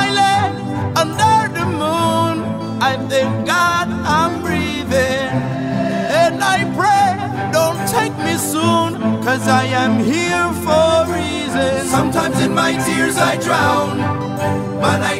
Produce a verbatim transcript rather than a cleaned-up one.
island under the moon, I thank God I'm breathing. And I pray, don't take me soon, cause I am here for a reason. Sometimes in my tears I drown, but I